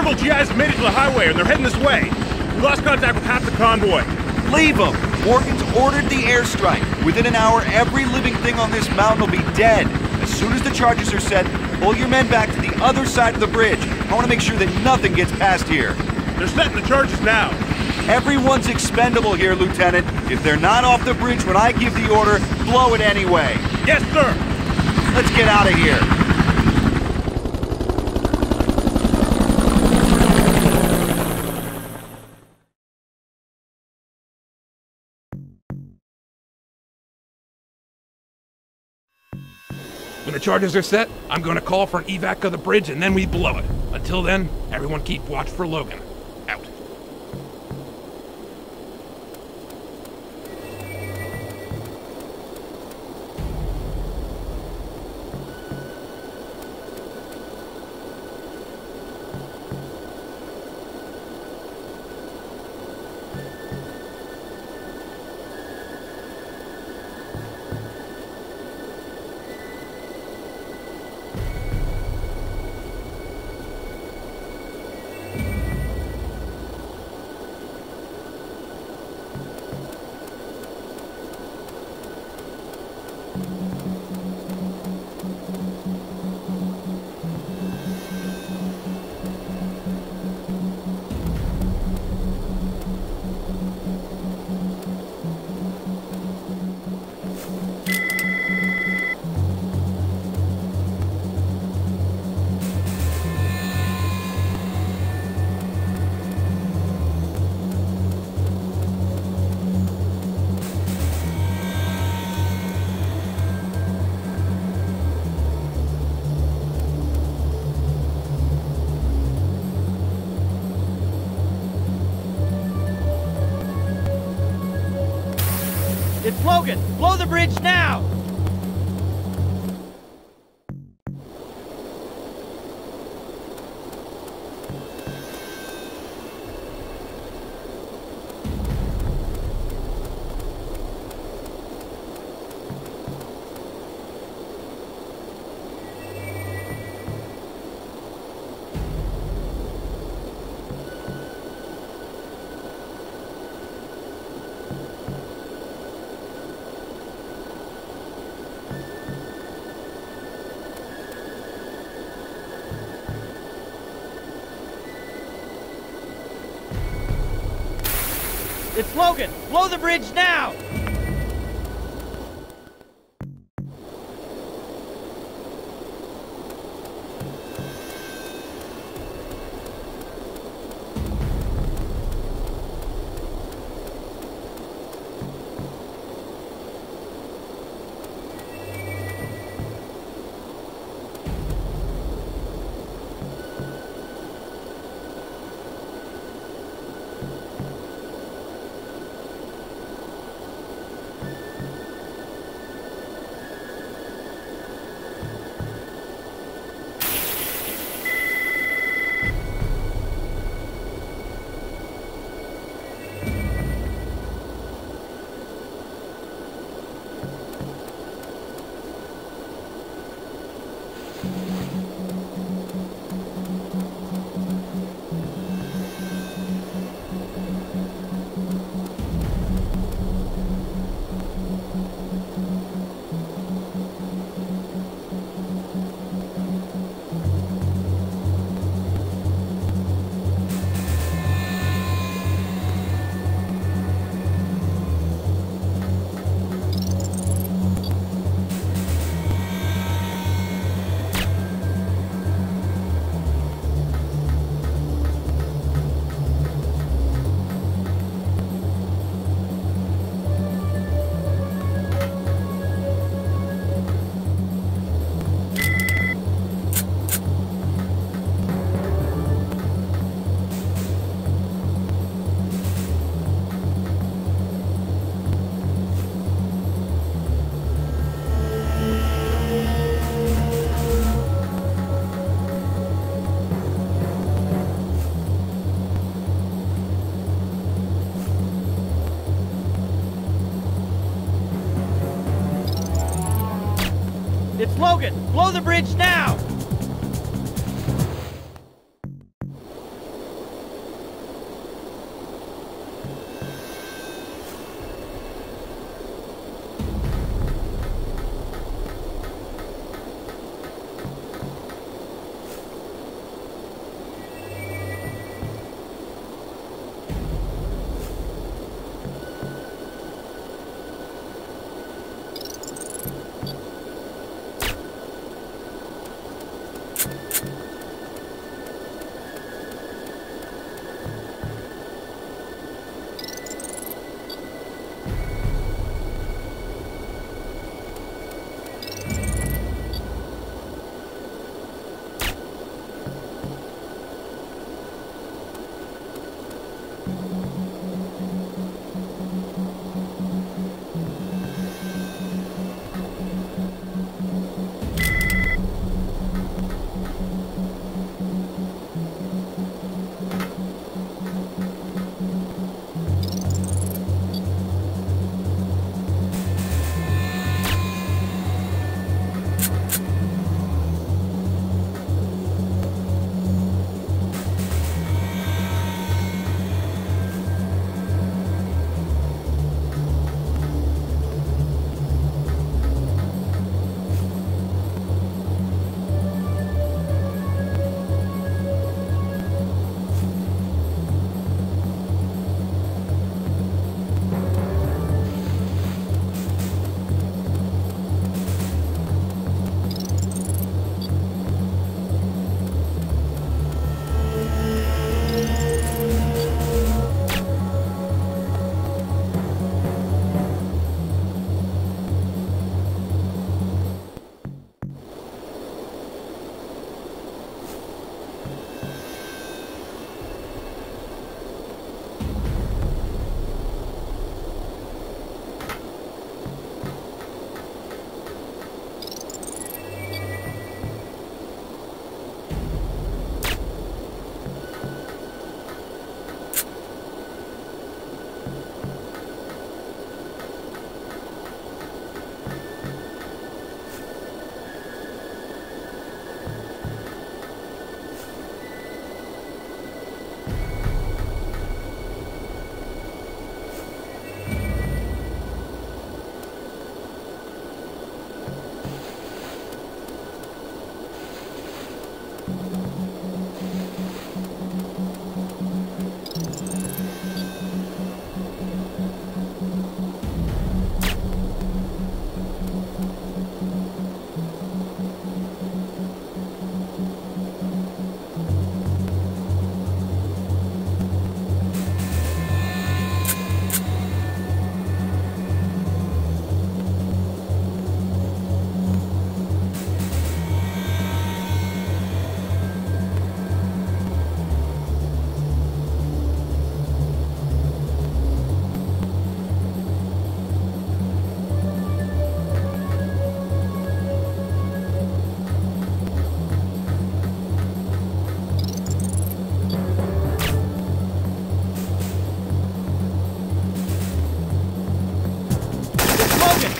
Several GIs have made it to the highway, and they're heading this way. We lost contact with half the convoy. Leave them! Morgan's ordered the airstrike. Within an hour, every living thing on this mountain will be dead. As soon as the charges are set, pull your men back to the other side of the bridge. I want to make sure that nothing gets past here. They're setting the charges now. Everyone's expendable here, Lieutenant. If they're not off the bridge when I give the order, blow it anyway. Yes, sir. Let's get out of here. When the charges are set, I'm gonna call for an evac of the bridge and then we blow it. Until then, everyone keep watch for Logan. Out. It's Logan! Blow the bridge now! It's Logan! Blow the bridge now! It's Logan! Blow the bridge now!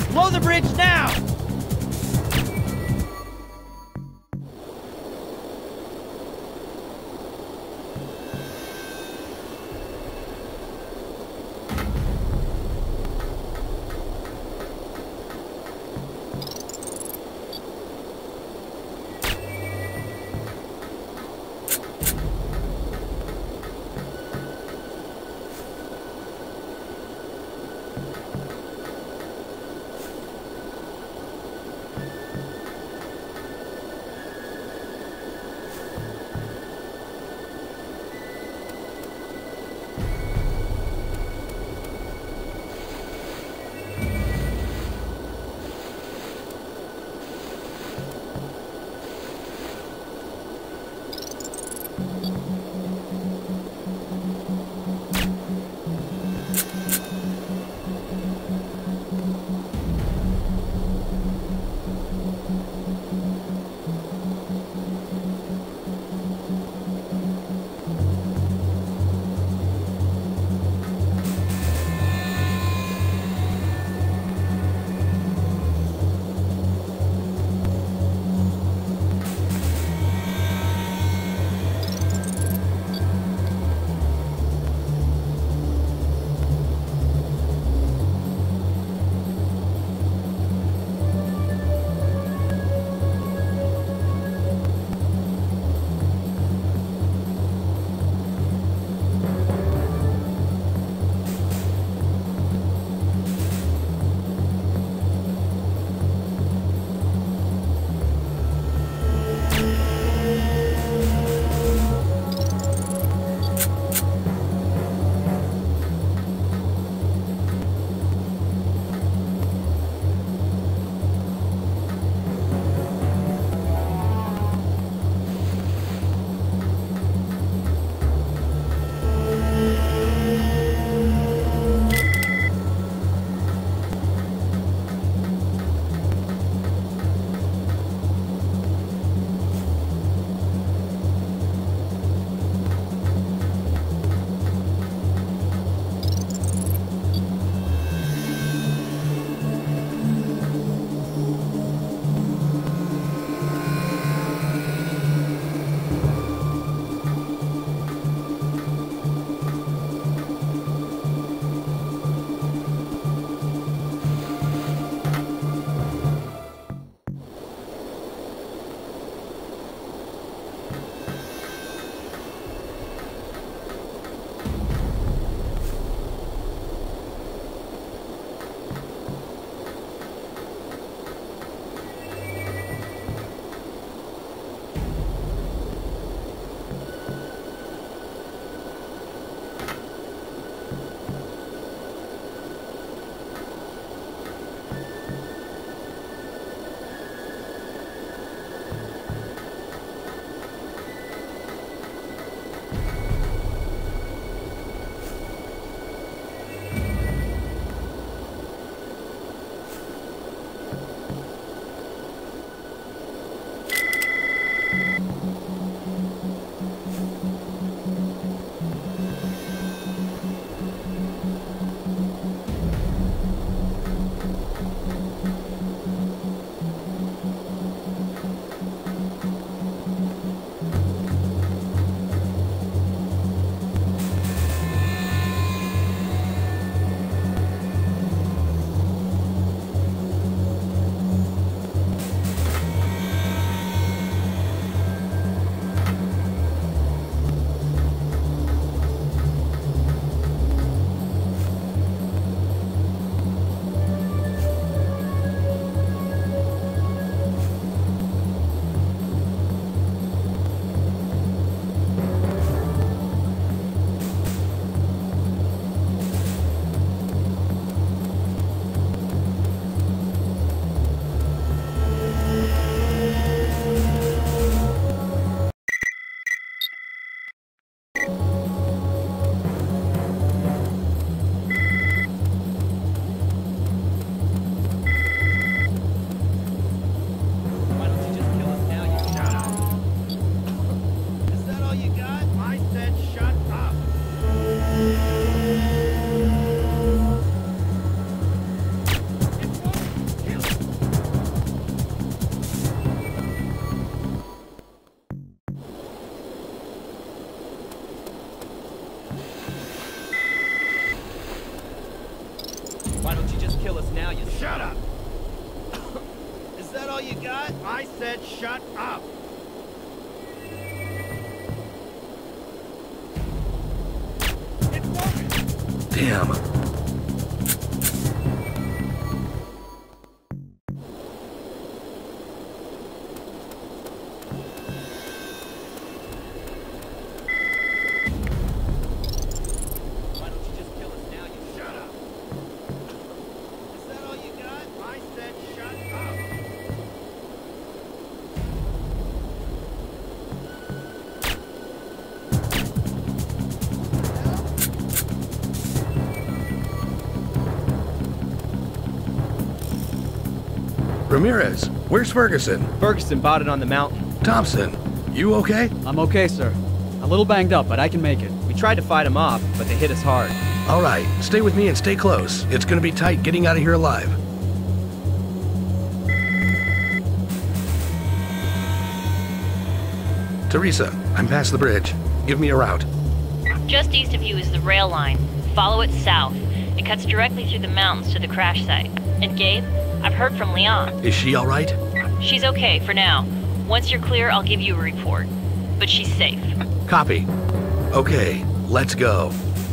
Blow the bridge now! Why don't you just kill us now, you... Shut up! Is that all you got? I said shut up! It's Logan! Damn. Why don't you just kill us now, you... Shut up! Is that all you got? I said shut up! Ramirez, where's Ferguson? Ferguson bought it on the mountain. Thompson, you okay? I'm okay, sir. A little banged up, but I can make it. We tried to fight him off, but they hit us hard. All right, stay with me and stay close. It's gonna be tight getting out of here alive. Teresa, I'm past the bridge. Give me a route. Just east of you is the rail line. Follow it south. It cuts directly through the mountains to the crash site. And Gabe, I've heard from Lian. Is she all right? She's okay for now. Once you're clear, I'll give you a report. But she's safe. Copy. Okay, let's go.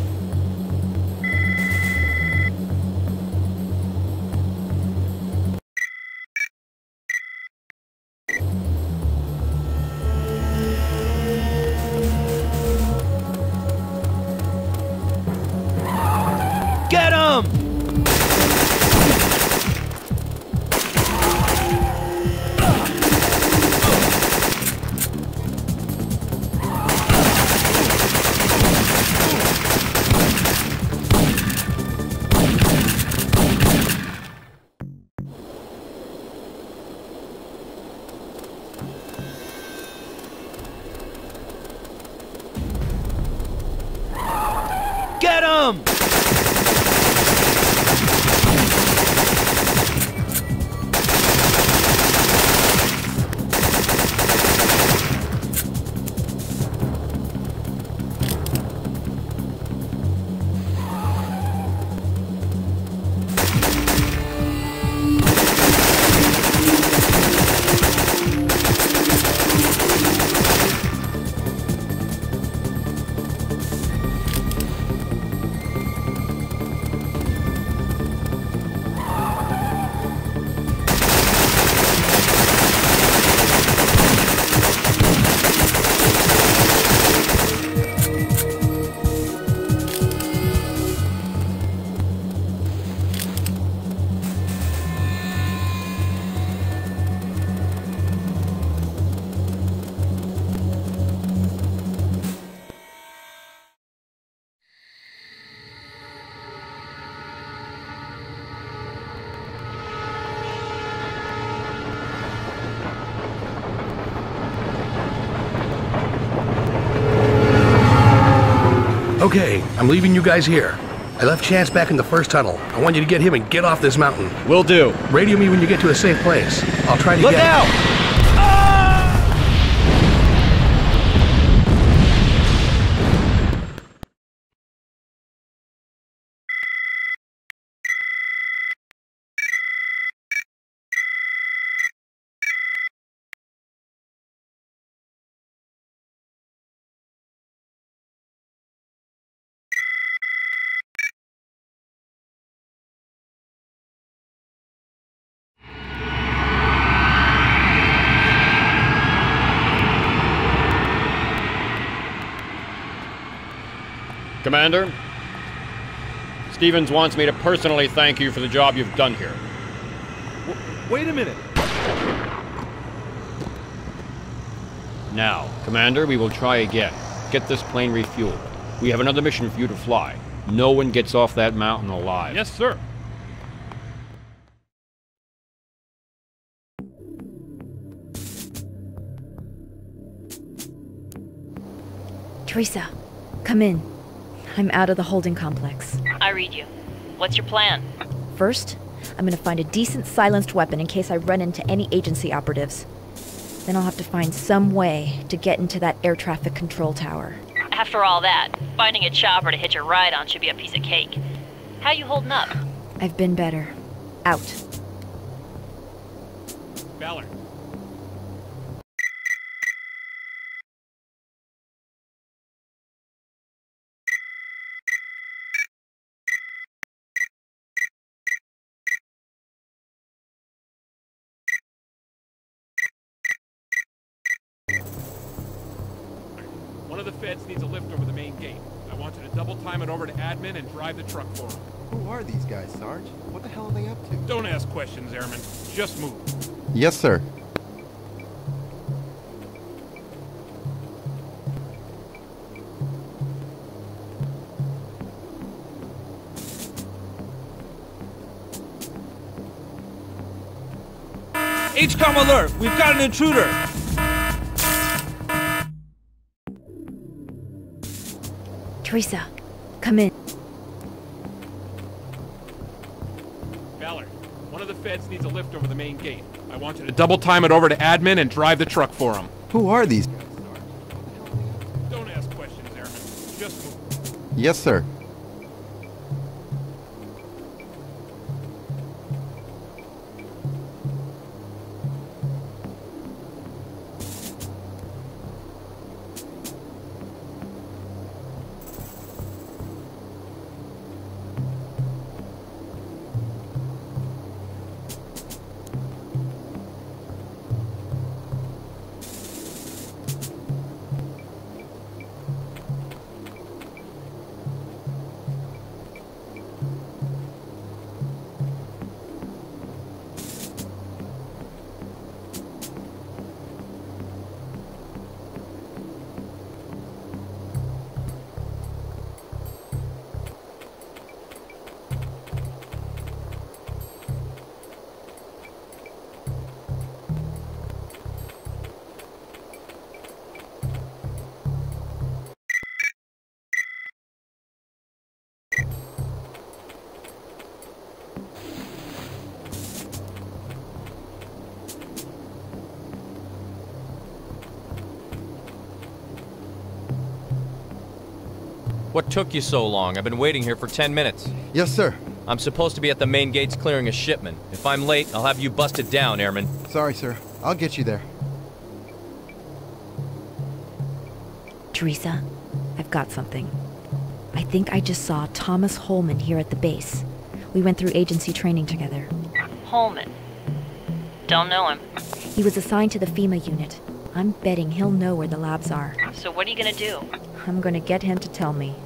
Get him! Get him! Okay, I'm leaving you guys here. I left Chance back in the first tunnel. I want you to get him and get off this mountain. Will do. Radio me when you get to a safe place. I'll try to Look get... out! Commander, Stevens wants me to personally thank you for the job you've done here. Wait a minute. Now, Commander, we will try again. Get this plane refueled. We have another mission for you to fly. No one gets off that mountain alive. Yes, sir. Teresa, come in. I'm out of the holding complex. I read you. What's your plan? First, I'm gonna find a decent silenced weapon in case I run into any agency operatives. Then I'll have to find some way to get into that air traffic control tower. After all that, finding a chopper to hitch a ride on should be a piece of cake. How you holding up? I've been better. Out. Ballard. One of the feds needs a lift over the main gate. I want you to double time it over to admin and drive the truck for him. Who are these guys, Sarge? What the hell are they up to? Don't ask questions, Airman. Just move. Yes, sir. HCOM alert! We've got an intruder! Teresa, come in. Ballard, one of the feds needs a lift over the main gate. I want you to double time it over to admin and drive the truck for him. Who are these guys, Sarge? Don't ask questions, Airman. Just move. Yes, sir. What took you so long? I've been waiting here for 10 minutes. Yes, sir. I'm supposed to be at the main gates clearing a shipment. If I'm late, I'll have you busted down, Airman. Sorry, sir. I'll get you there. Teresa, I've got something. I think I just saw Thomas Holman here at the base. We went through agency training together. Holman. Don't know him. He was assigned to the FEMA unit. I'm betting he'll know where the labs are. So what are you gonna do? I'm gonna get him to tell me.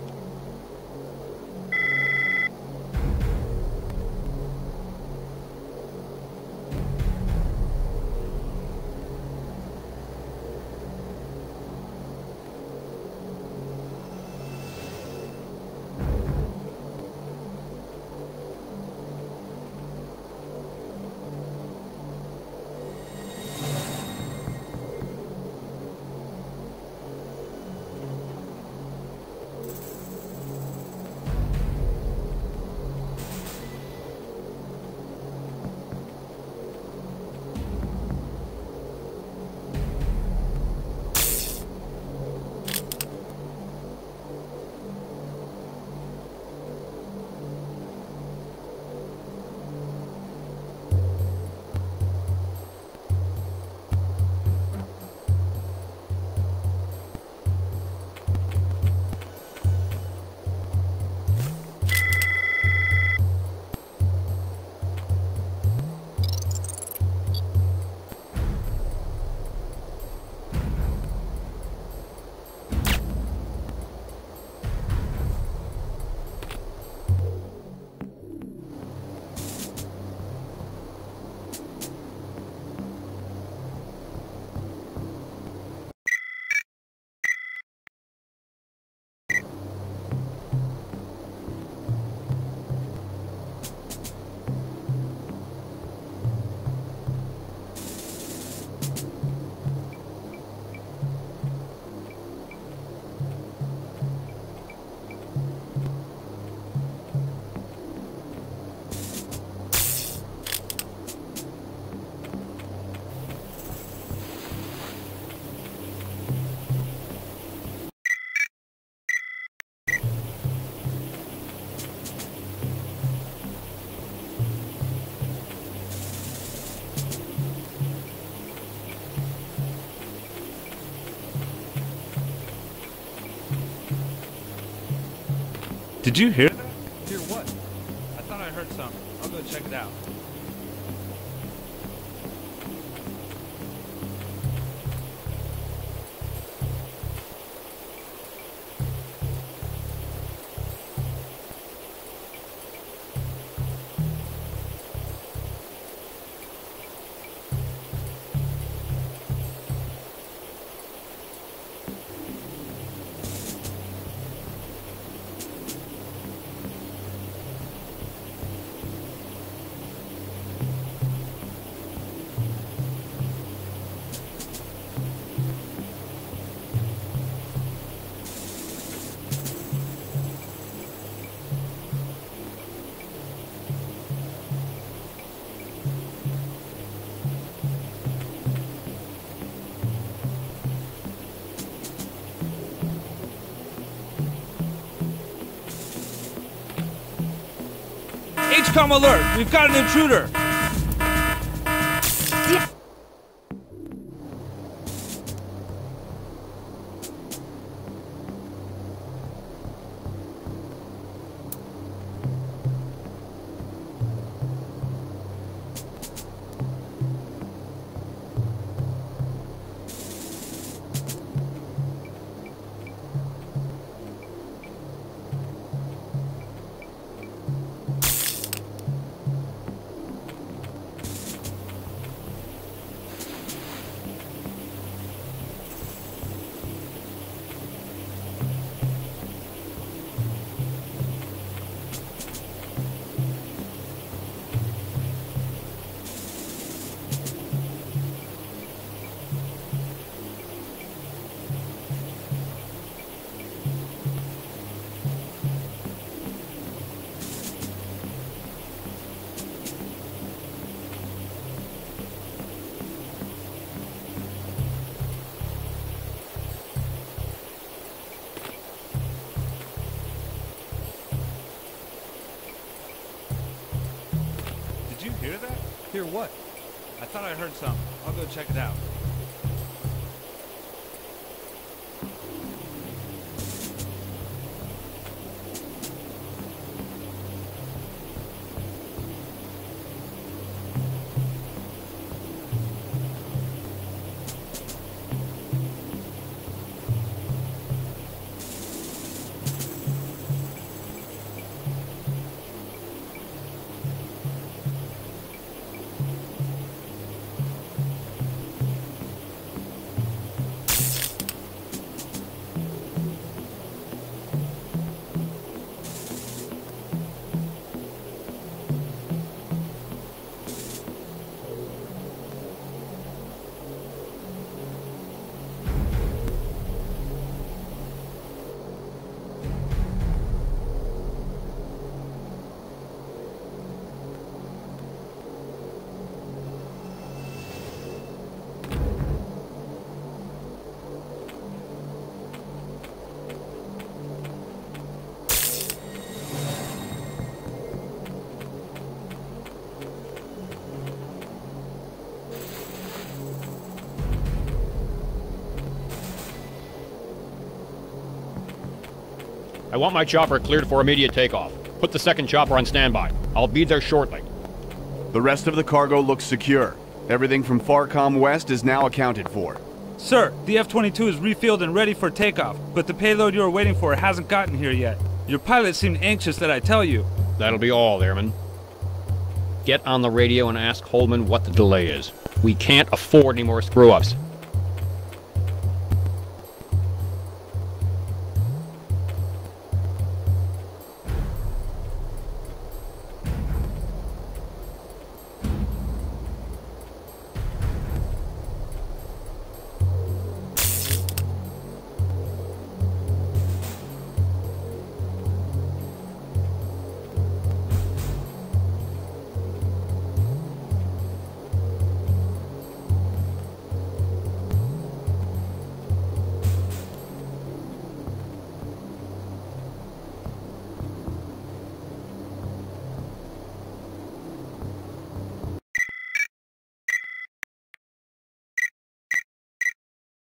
Did you hear that? Hear what? I thought I heard something. I'll go check it out. HCOM alert! We've got an intruder! Did you hear that? Hear what? I thought I heard something. I'll go check it out. I want my chopper cleared for immediate takeoff. Put the second chopper on standby. I'll be there shortly. The rest of the cargo looks secure. Everything from Farcom West is now accounted for. Sir, the F-22 is refueled and ready for takeoff, but the payload you are waiting for hasn't gotten here yet. Your pilot seemed anxious that I tell you. That'll be all, Airman. Get on the radio and ask Holman what the delay is. We can't afford any more screw-ups.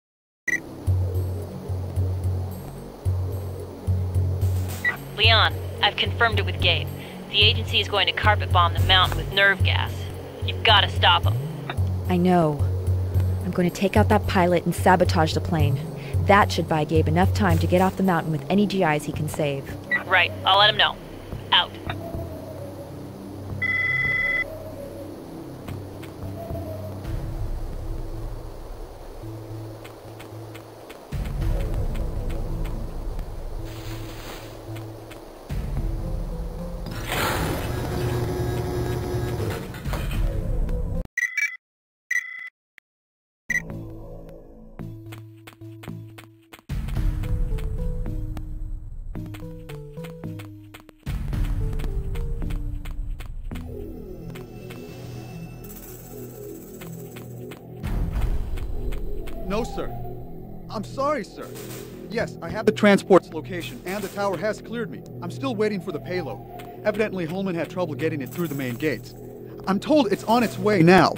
Leon, I've confirmed it with Gabe. The agency is going to carpet bomb the mountain with nerve gas. You've got to stop them. I know. I'm going to take out that pilot and sabotage the plane. That should buy Gabe enough time to get off the mountain with any GIs he can save. Right, I'll let him know. Out. No, sir. I'm sorry, sir. Yes, I have the transport's location, and the tower has cleared me. I'm still waiting for the payload. Evidently, Holman had trouble getting it through the main gates. I'm told it's on its way now.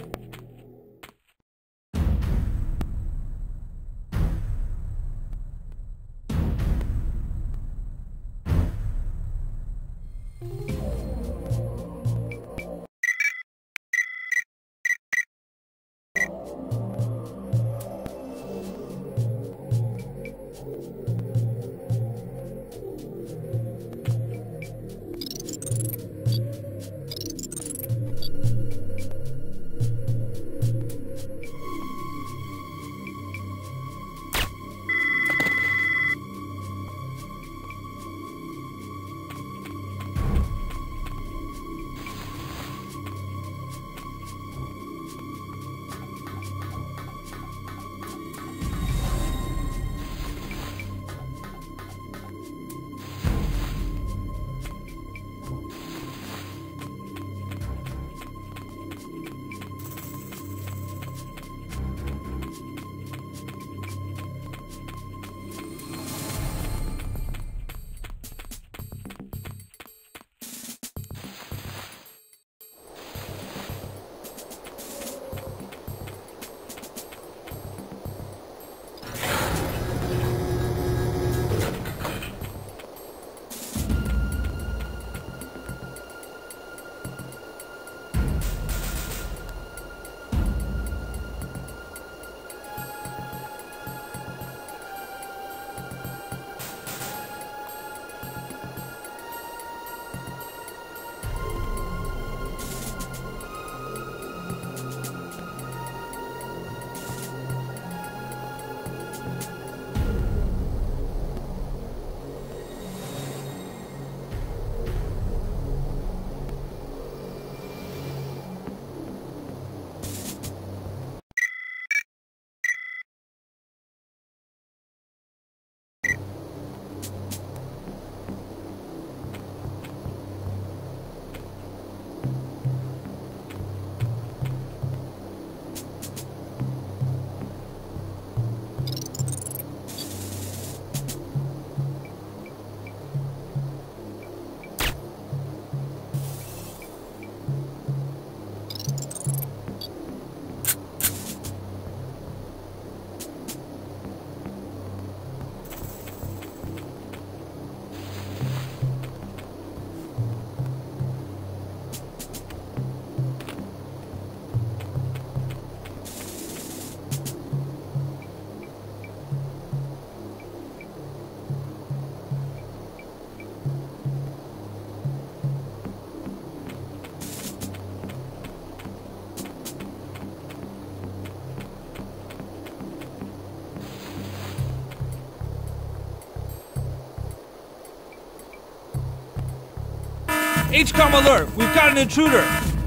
HCOM alert! We've got an intruder!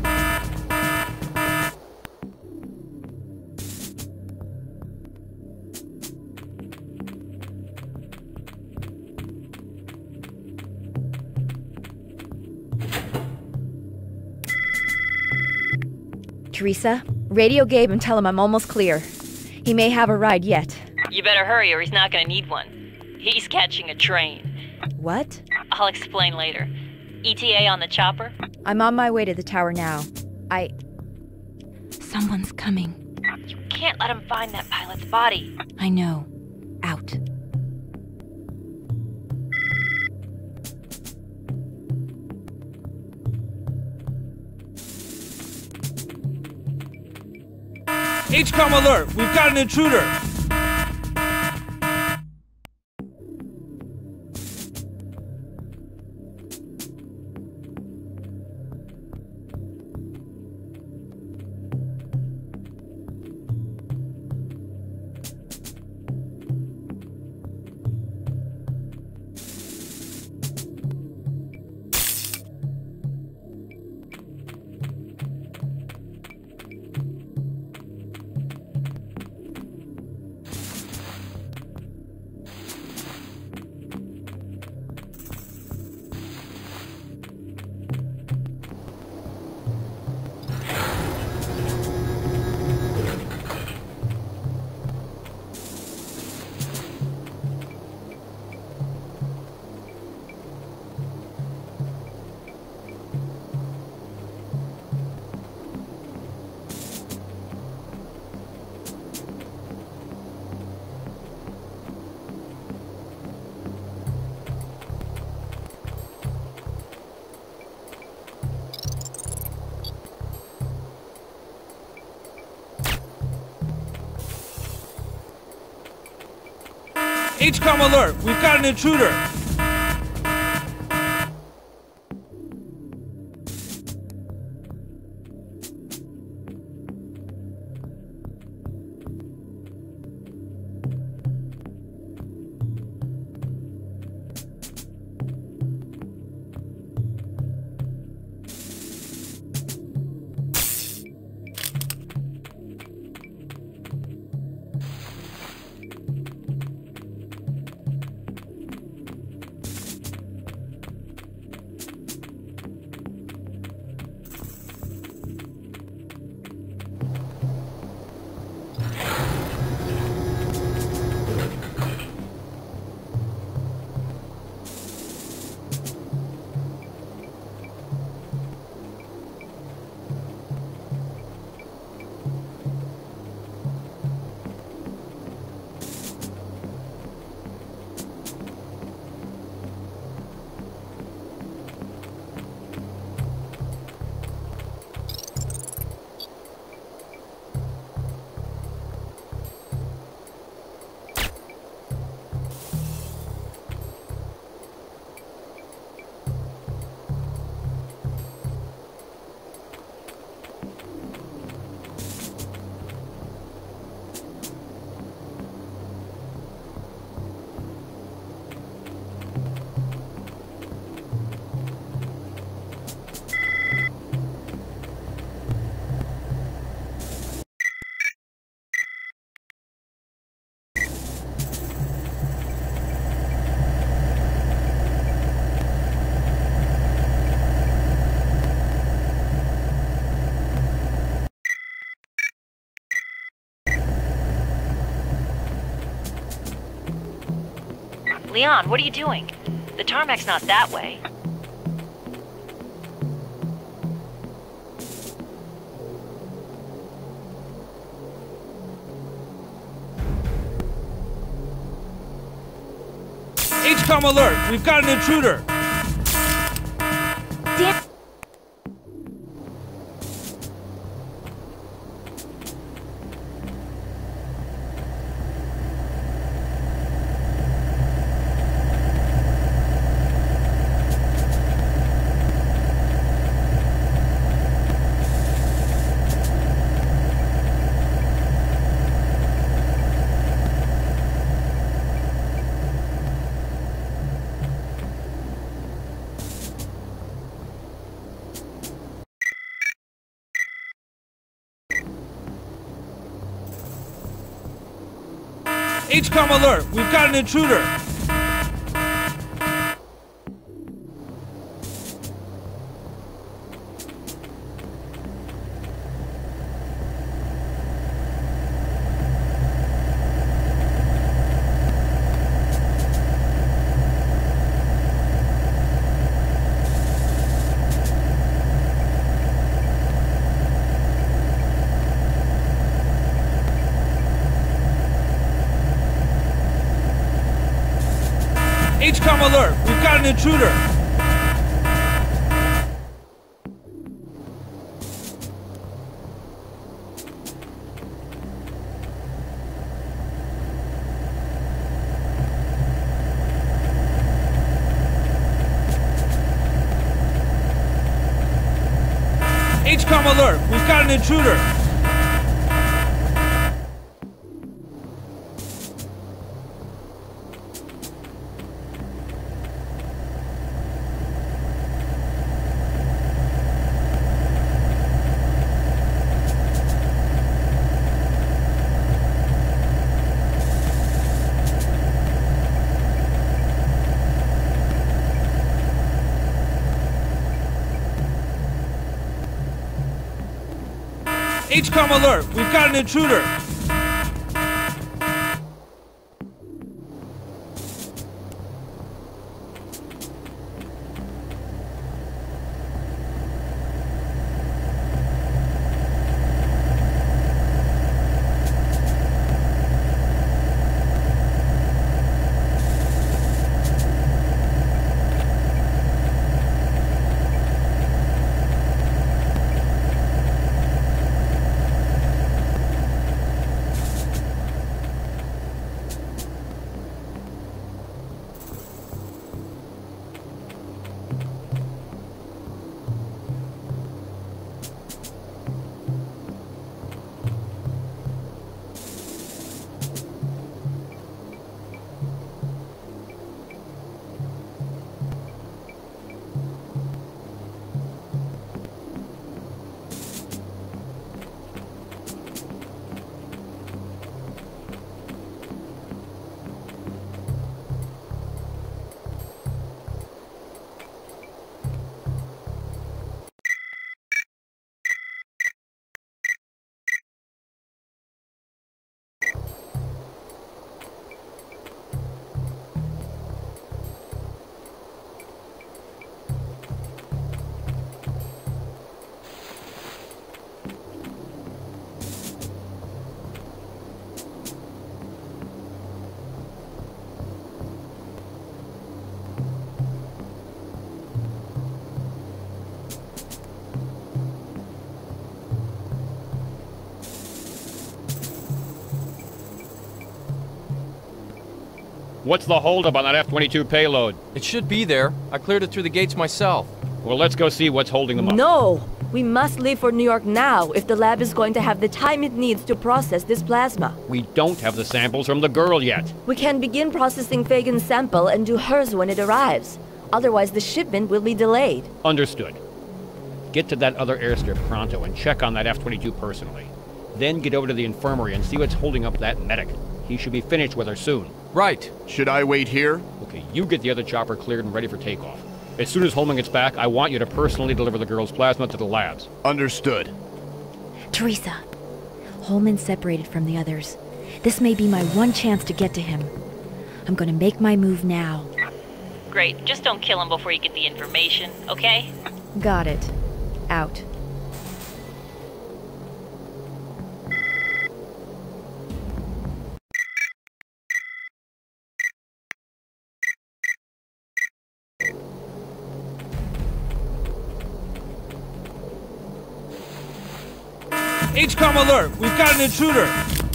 Teresa, radio Gabe and tell him I'm almost clear. He may have a ride yet. You better hurry or he's not gonna need one. He's catching a train. What? I'll explain later. ETA on the chopper? I'm on my way to the tower now. Someone's coming. You can't let him find that pilot's body. I know. Out. HCOM alert! We've got an intruder! HCOM alert! We've got an intruder! Leon, what are you doing? The tarmac's not that way. HCOM alert! We've got an intruder! Damn. HCOM alert! We've got an intruder! HCOM alert! We've got an intruder! HCOM alert! We've got an intruder! HCOM alert! We've got an intruder! What's the holdup on that F-22 payload? It should be there. I cleared it through the gates myself. Well, let's go see what's holding them up. No! We must leave for New York now if the lab is going to have the time it needs to process this plasma. We don't have the samples from the girl yet. We can begin processing Fagan's sample and do hers when it arrives. Otherwise, the shipment will be delayed. Understood. Get to that other airstrip pronto and check on that F-22 personally. Then get over to the infirmary and see what's holding up that medic. He should be finished with her soon. Right. Should I wait here? Okay, you get the other chopper cleared and ready for takeoff. As soon as Holman gets back, I want you to personally deliver the girl's plasma to the labs. Understood. Teresa, Holman's separated from the others. This may be my one chance to get to him. I'm gonna make my move now. Great, just don't kill him before you get the information, okay? Got it. Out. HCOM alert! We've got an intruder!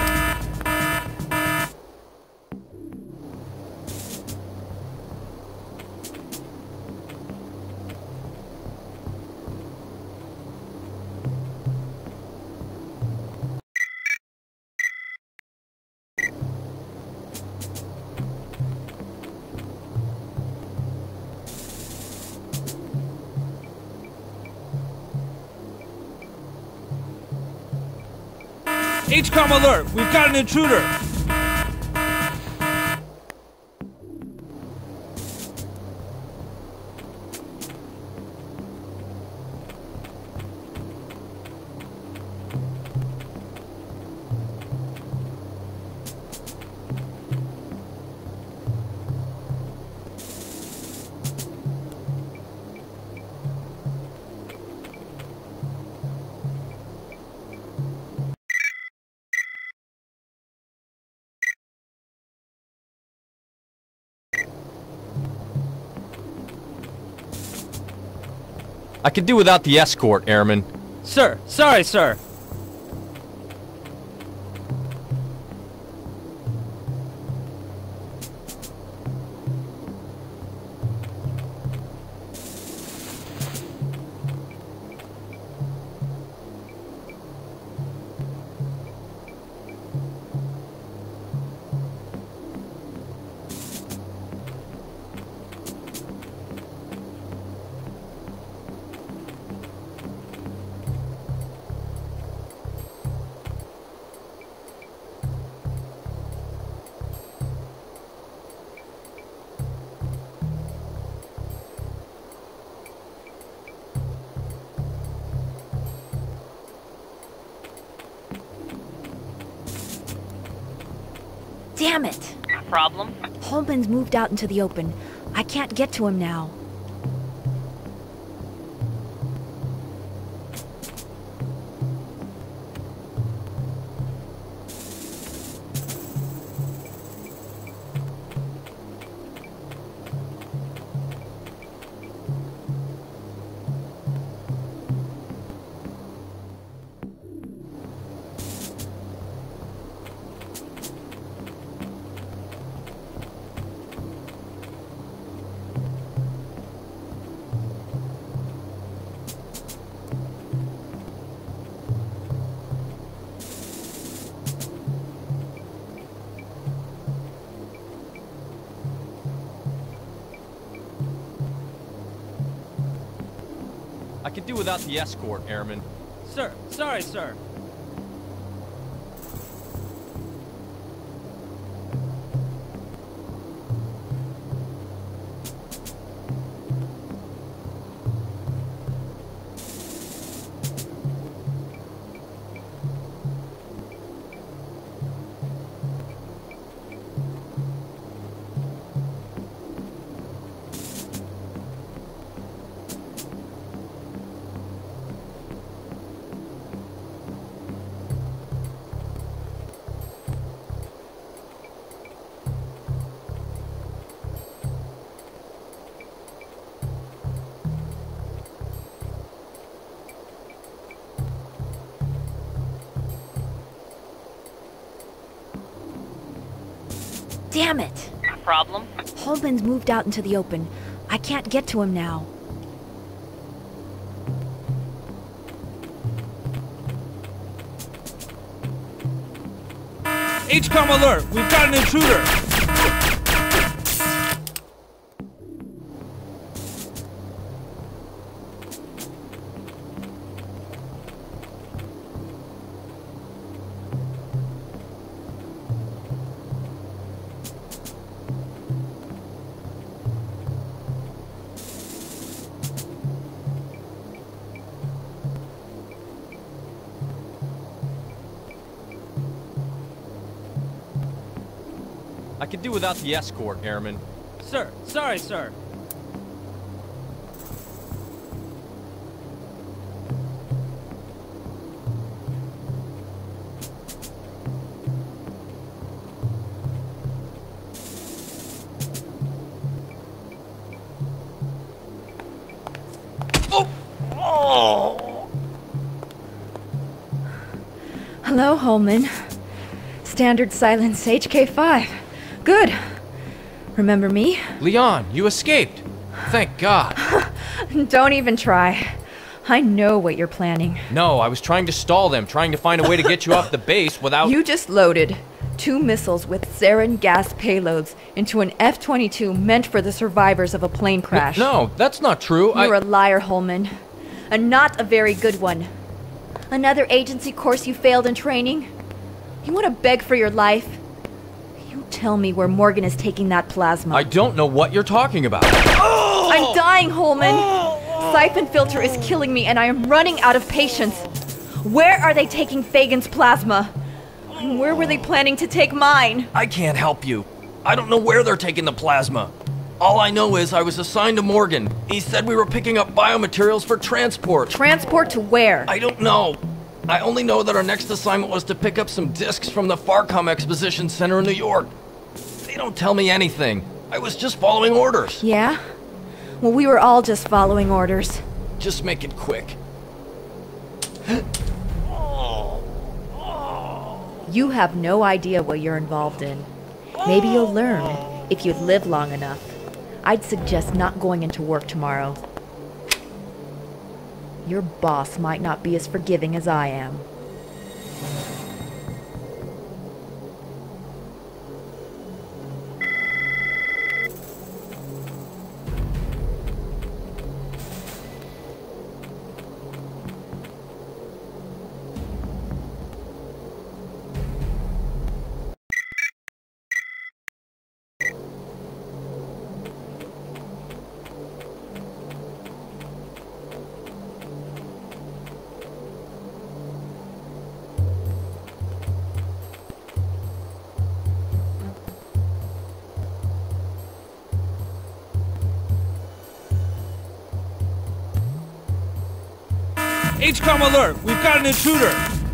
HCOM alert! We've got an intruder! I could do without the escort, Airman. Sir, sorry, sir. Damn it! Problem? Holman's moved out into the open. I can't get to him now. I could do without the escort, Airman. Sir, sorry, sir. Damn it! Problem? Holman's moved out into the open. I can't get to him now. HCOM alert! We've got an intruder! I could do without the escort, Airman. Sir, sorry, sir. Hello, Holman. Standard silence HK5. Good. Remember me? Lian, you escaped. Thank God. Don't even try. I know what you're planning. No, I was trying to stall them, trying to find a way to get you off the base without... You just loaded 2 missiles with sarin gas payloads into an F-22 meant for the survivors of a plane crash. No, that's not true. You're a liar, Holman. And not a very good one. Another agency course you failed in training? You want to beg for your life? You tell me where Morgan is taking that plasma. I don't know what you're talking about. I'm dying, Holman! Syphon Filter is killing me and I am running out of patience. Where are they taking Fagan's plasma? And where were they planning to take mine? I can't help you. I don't know where they're taking the plasma. All I know is I was assigned to Morgan. He said we were picking up biomaterials for transport. Transport to where? I don't know. I only know that our next assignment was to pick up some discs from the Farcom Exposition Center in New York. They don't tell me anything. I was just following orders. Yeah? Well, we were all just following orders. Just make it quick. You have no idea what you're involved in. Maybe you'll learn if you'd live long enough. I'd suggest not going into work tomorrow. Your boss might not be as forgiving as I am. HCOM alert! We've got an intruder!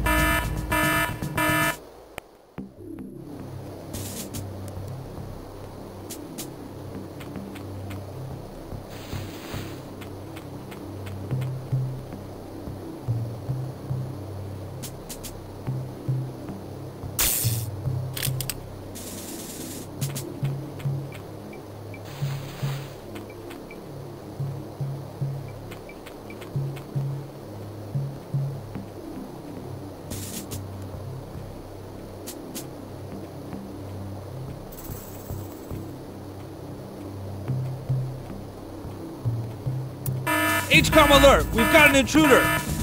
HCOM alert! We've got an intruder!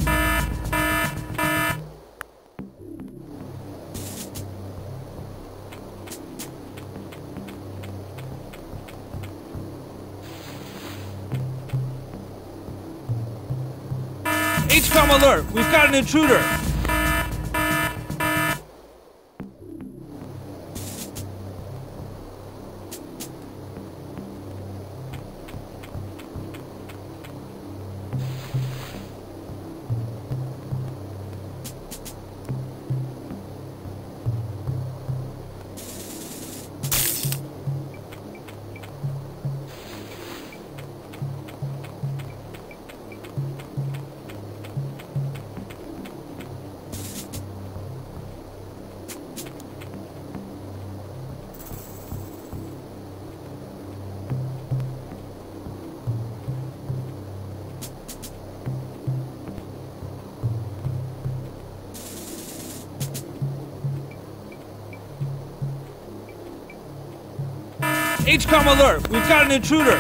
HCOM alert! We've got an intruder! HCOM alert! We've got an intruder!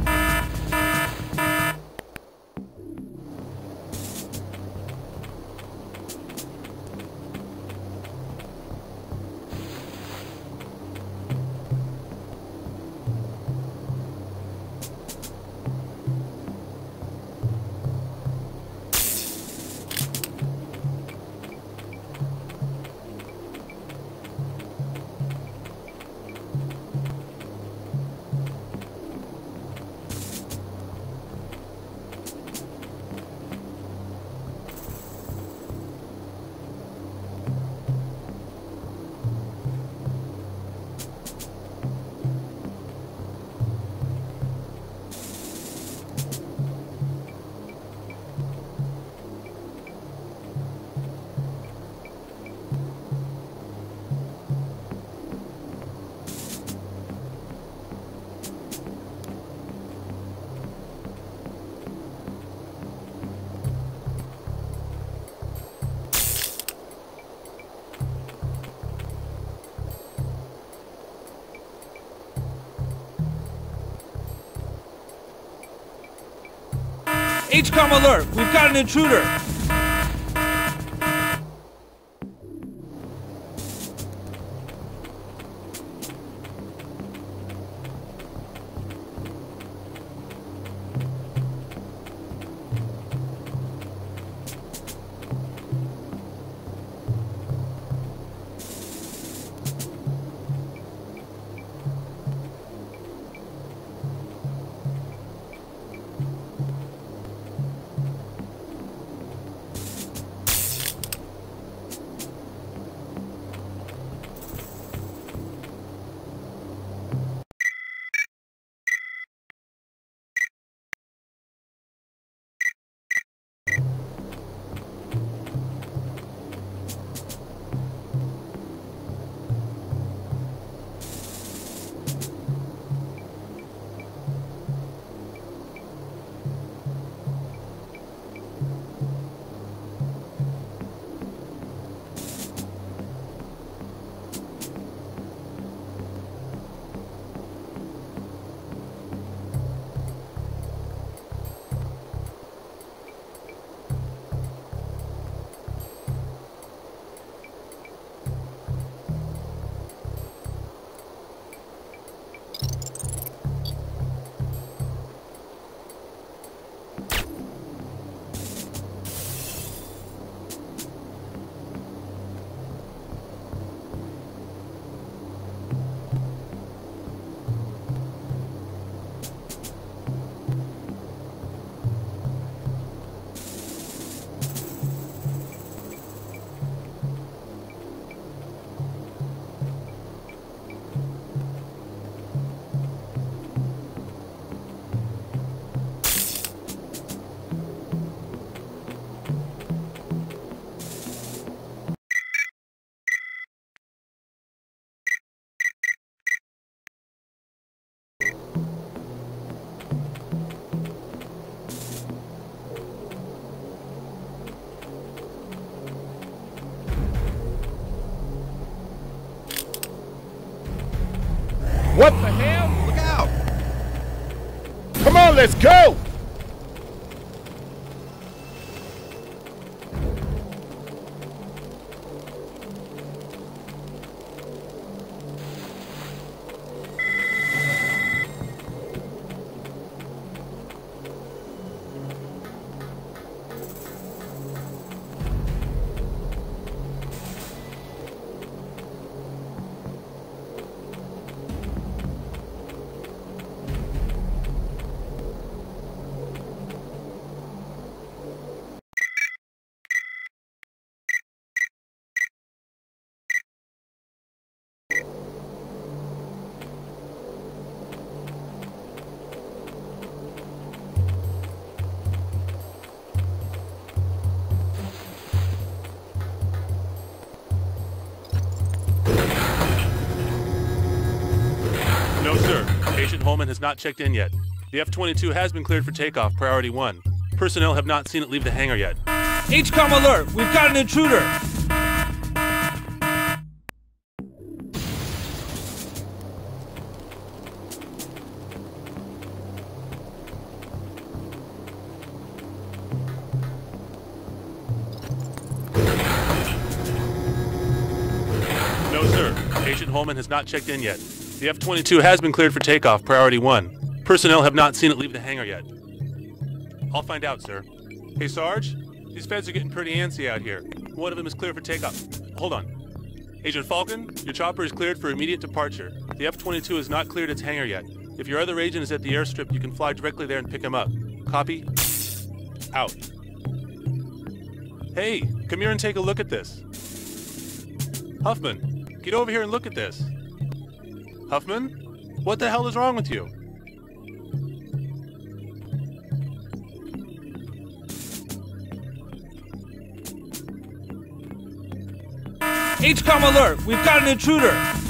HCOM alert! We've got an intruder! What the hell? Look out! Come on, let's go! No, sir. Agent Holman has not checked in yet. The F-22 has been cleared for takeoff, priority 1. Personnel have not seen it leave the hangar yet. HCOM alert! We've got an intruder! No, sir. Agent Holman has not checked in yet. The F-22 has been cleared for takeoff, priority 1. Personnel have not seen it leave the hangar yet. I'll find out, sir. Hey, Sarge? These feds are getting pretty antsy out here. One of them is cleared for takeoff. Hold on. Agent Falcon, your chopper is cleared for immediate departure. The F-22 is not cleared its hangar yet. If your other agent is at the airstrip, you can fly directly there and pick him up. Copy? Out. Hey, come here and take a look at this. Huffman, get over here and look at this. Huffman? What the hell is wrong with you? HCOM alert! We've got an intruder!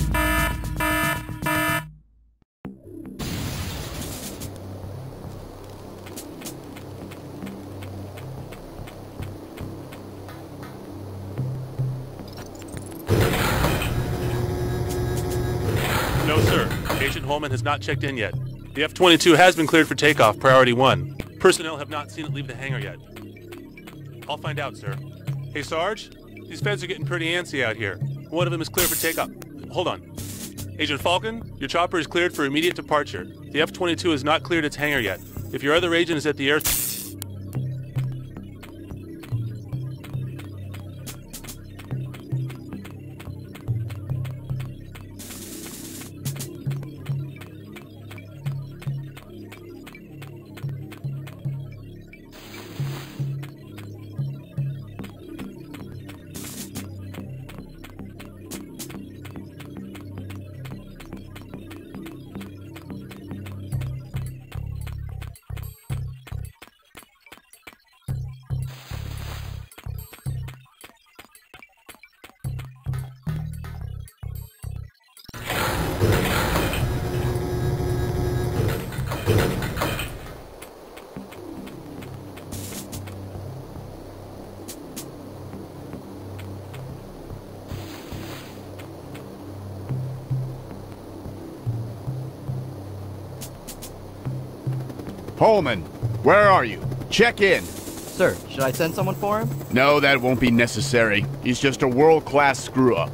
No, sir. Agent Holman has not checked in yet. The F-22 has been cleared for takeoff, priority 1. Personnel have not seen it leave the hangar yet. I'll find out, sir. Hey, Sarge? These feds are getting pretty antsy out here. One of them is cleared for takeoff. Hold on. Agent Falcon, your chopper is cleared for immediate departure. The F-22 has not cleared its hangar yet. If your other agent is at the air... Holman, where are you? Check in. Sir, should I send someone for him? No, that won't be necessary. He's just a world-class screw-up.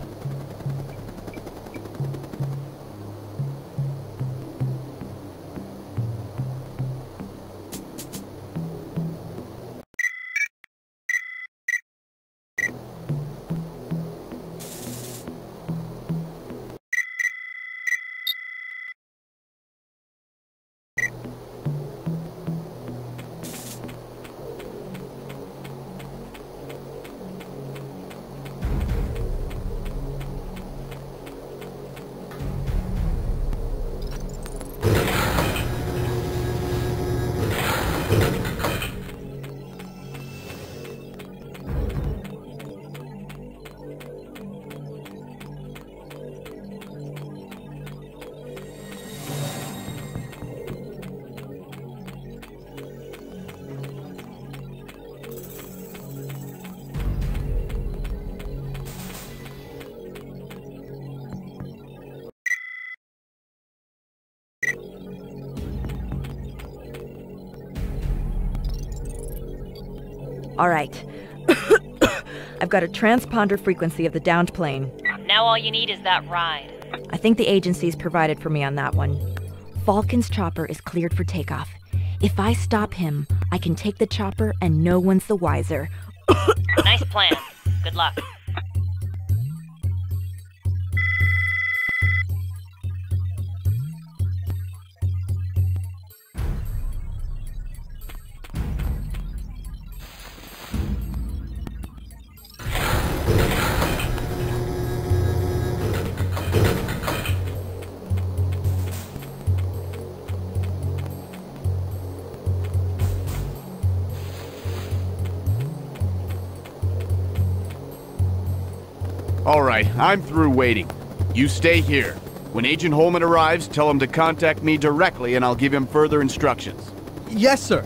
All right. I've got a transponder frequency of the downed plane. Now all you need is that ride. I think the agency's provided for me on that one. Falcon's chopper is cleared for takeoff. If I stop him, I can take the chopper and no one's the wiser. Nice plan. Good luck. All right, I'm through waiting. You stay here. When Agent Holman arrives, tell him to contact me directly and I'll give him further instructions. Yes, sir.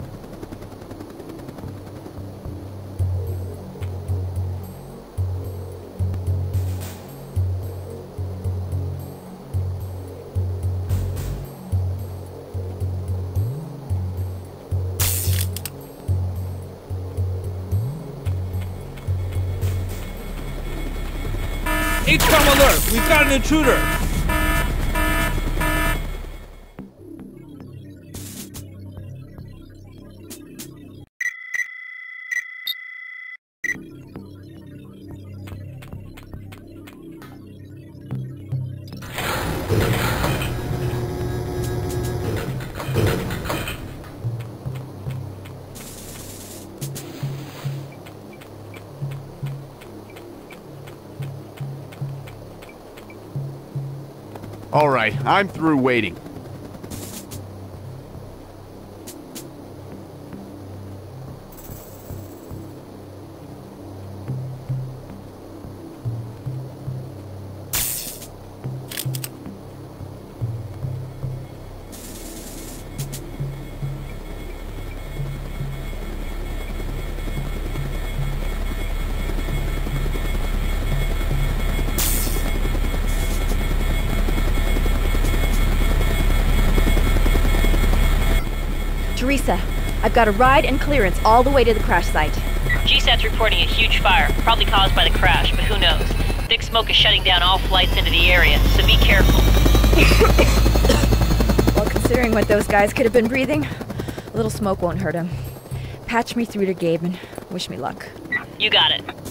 HCOM alert! We've got an intruder! All right, I'm through waiting. Teresa, I've got a ride and clearance all the way to the crash site. GSAT's reporting a huge fire, probably caused by the crash, but who knows? Thick smoke is shutting down all flights into the area, so be careful. Well, considering what those guys could have been breathing, a little smoke won't hurt them. Patch me through to Gabe and wish me luck. You got it.